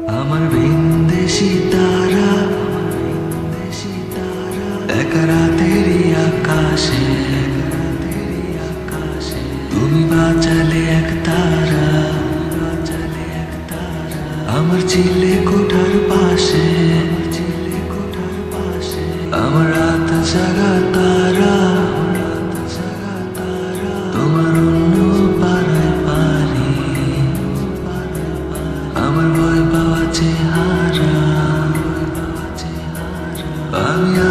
আমার ভিনদেশি তারা এক রাতেরই আকাশে, তুমি বাঁচালে এক তারা আমার চিলে কোঠার পাশে। আমার রাত জাগা তারা তোমার অন্য পাড়ায় পারি, আমার ভয় পাওয়া চেহারা। আমি